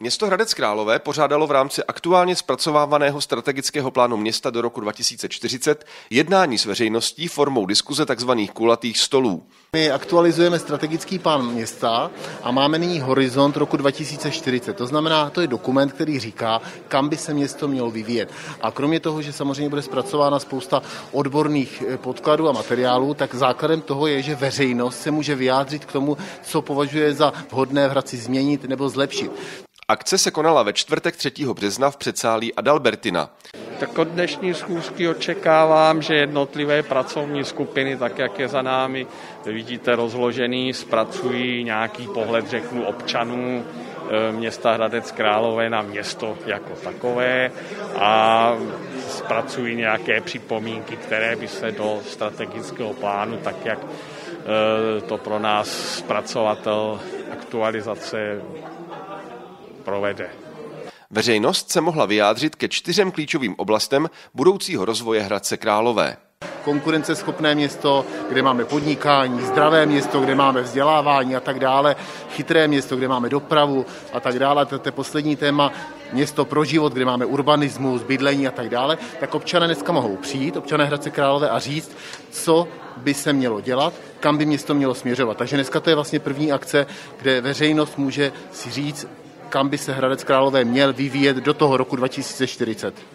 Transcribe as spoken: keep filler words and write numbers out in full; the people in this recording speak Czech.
Město Hradec Králové pořádalo v rámci aktuálně zpracovávaného strategického plánu města do roku dva tisíce čtyřicet jednání s veřejností formou diskuze tzv. Kulatých stolů. My aktualizujeme strategický plán města a máme nyní horizont roku dva tisíce čtyřicet. To znamená, to je dokument, který říká, kam by se město mělo vyvíjet. A kromě toho, že samozřejmě bude zpracována spousta odborných podkladů a materiálů, tak základem toho je, že veřejnost se může vyjádřit k tomu, co považuje za vhodné v Hradci změnit nebo zlepšit. Akce se konala ve čtvrtek třetího března v předsálí Adalbertina. Tak od dnešní schůzky očekávám, že jednotlivé pracovní skupiny, tak jak je za námi, vidíte rozložený, zpracují nějaký pohled, řeknu, občanů města Hradec Králové na město jako takové a zpracují nějaké připomínky, které by se do strategického plánu, tak jak to pro nás zpracovatel aktualizace provede. Veřejnost se mohla vyjádřit ke čtyřem klíčovým oblastem budoucího rozvoje Hradce Králové. Konkurenceschopné město, kde máme podnikání, zdravé město, kde máme vzdělávání a tak dále, chytré město, kde máme dopravu a tak dále. To je poslední téma, město pro život, kde máme urbanismus, bydlení a tak dále. Tak občané dneska mohou přijít, občané Hradce Králové, a říct, co by se mělo dělat, kam by město mělo směřovat. Takže dneska to je vlastně první akce, kde veřejnost může si říct, kam by se Hradec Králové měl vyvíjet do toho roku dva tisíce čtyřicet.